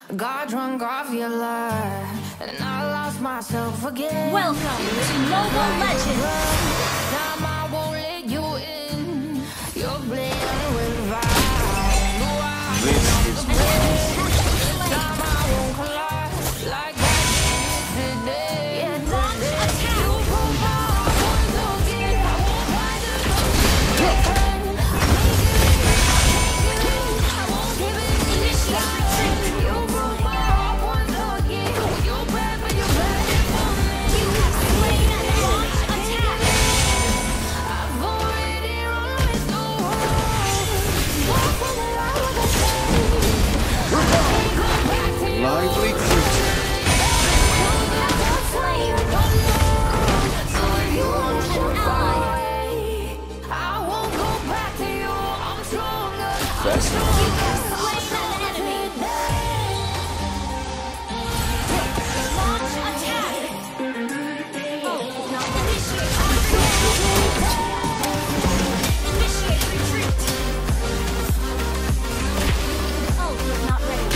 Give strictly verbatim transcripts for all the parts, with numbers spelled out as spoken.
Got drunk off your lie, and I lost myself again. Welcome to Mobile Legends. Time I won't let you in. You're playing with fire. This is Time I won't collide like that yesterday. Yeah, Launch attack. you broke my heart once again. I won't fight it again. I won't give it. Initiate retreat. You broke my heart once again. You bad, but you bad for me. You have slain and launch attack. I've already run with the world. Walk for the light of the day. Go back to you. lively creature. Slain. So if you want to Ally. away, I won't go back to you. I'm stronger. Best You have slain an enemy. Launch attack. Oh, is not ready. Initiate retreat. Oh, is not ready.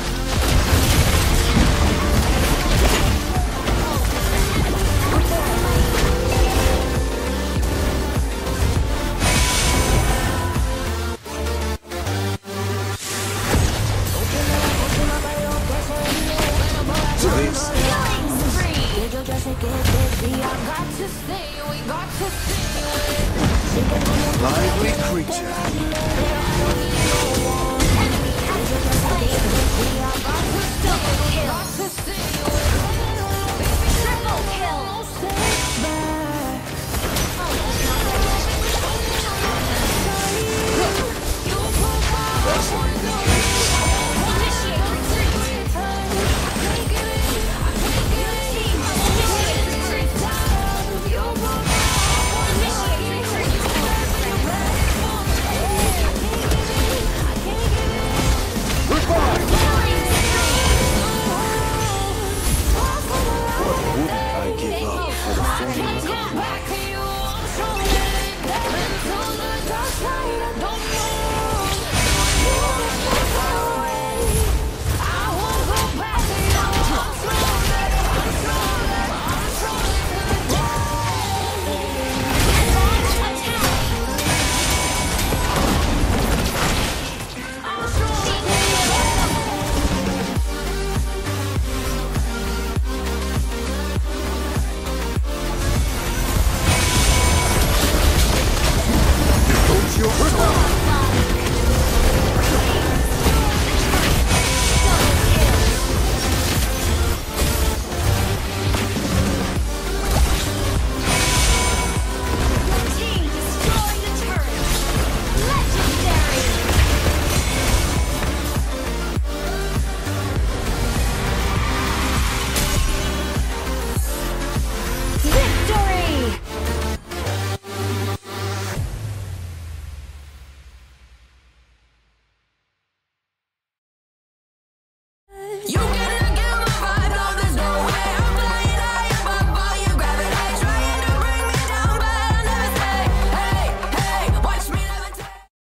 This Killing spree. I got to stay. We got to stay. lively creature.